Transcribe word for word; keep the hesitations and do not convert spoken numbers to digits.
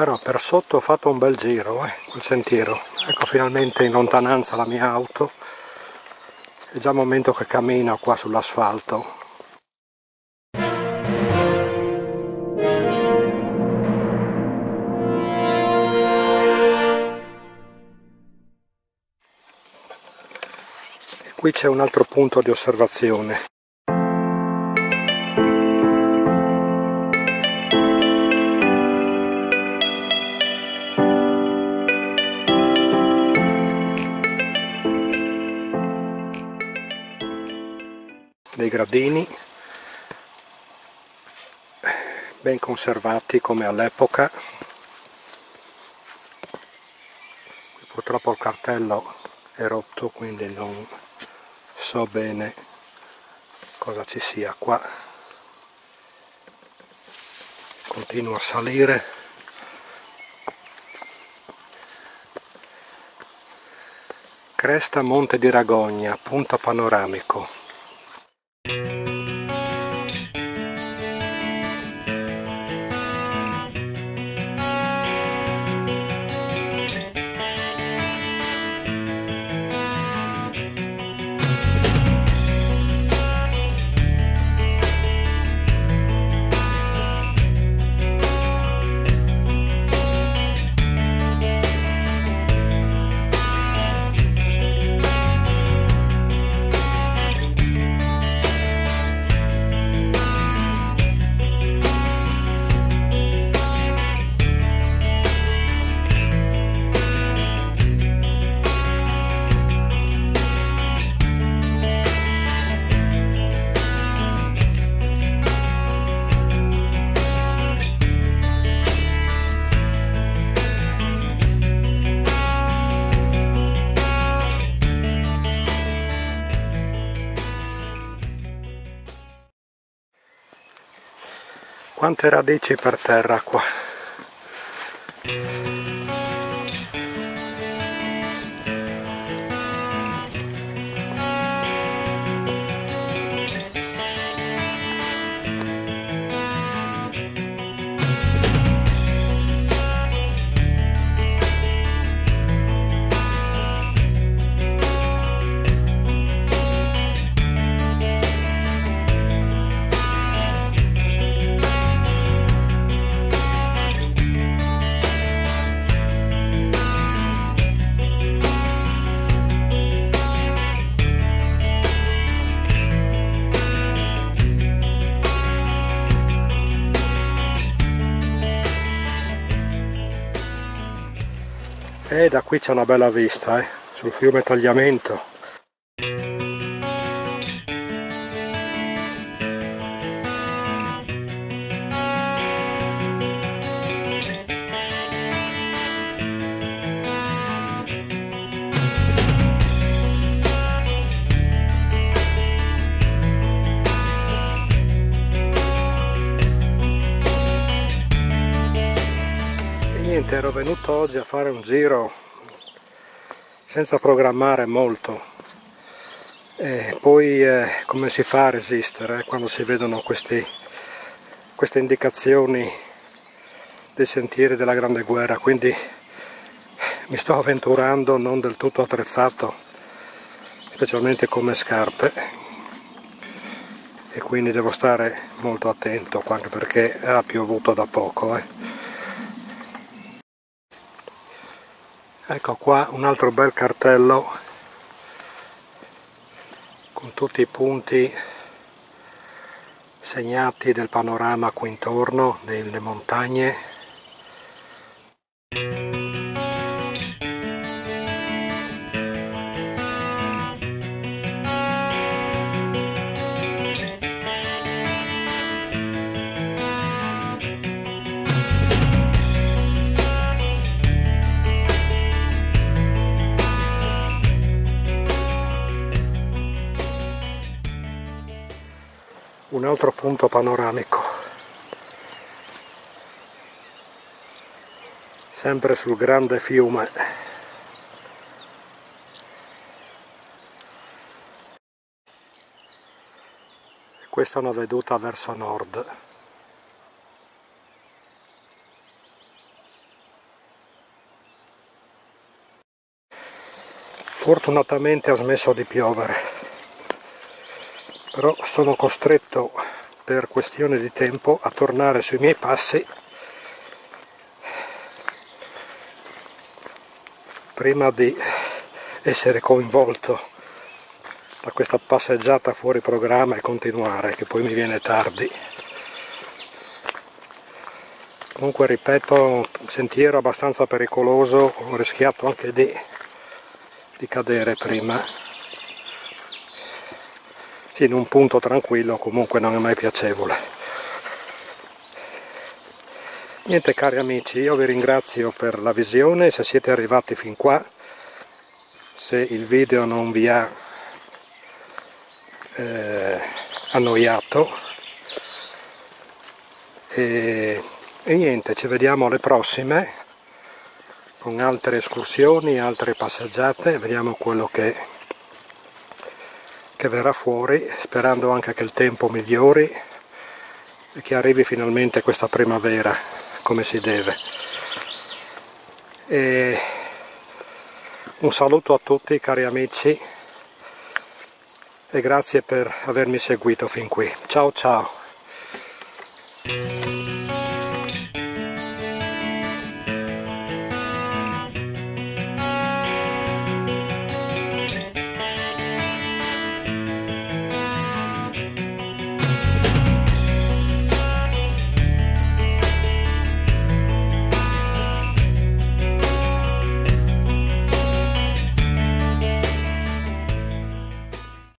Però per sotto ho fatto un bel giro, eh, quel sentiero. Ecco finalmente in lontananza la mia auto. È già il momento che cammino qua sull'asfalto. E qui c'è un altro punto di osservazione. Dei gradini ben conservati come all'epoca. Purtroppo il cartello è rotto, quindi non so bene cosa ci sia qua. Continuo a salire. Cresta Monte di Ragogna, punto panoramico. Quante radici per terra qua. E da qui c'è una bella vista, eh, sul fiume Tagliamento. Niente, ero venuto oggi a fare un giro senza programmare molto e poi eh, come si fa a resistere eh, quando si vedono questi, queste indicazioni dei sentieri della Grande Guerra, quindi mi sto avventurando non del tutto attrezzato, specialmente come scarpe, e quindi devo stare molto attento anche perché ha piovuto da poco. Eh. Ecco qua un altro bel cartello con tutti i punti segnati del panorama qui intorno, delle montagne. Un altro punto panoramico, sempre sul grande fiume. E questa è una veduta verso nord. Fortunatamente ha smesso di piovere, però sono costretto per questione di tempo a tornare sui miei passi prima di essere coinvolto da questa passeggiata fuori programma e continuare, che poi mi viene tardi. Comunque ripeto, sentiero abbastanza pericoloso, ho rischiato anche di, di cadere prima. Sì, in un punto tranquillo comunque non è mai piacevole. Niente cari amici, io vi ringrazio per la visione, se siete arrivati fin qua, se il video non vi ha eh, annoiato e, e niente, ci vediamo alle prossime con altre escursioni, altre passeggiate, vediamo quello che, che verrà fuori, sperando anche che il tempo migliori e che arrivi finalmente questa primavera come si deve. E un saluto a tutti cari amici e grazie per avermi seguito fin qui. Ciao ciao!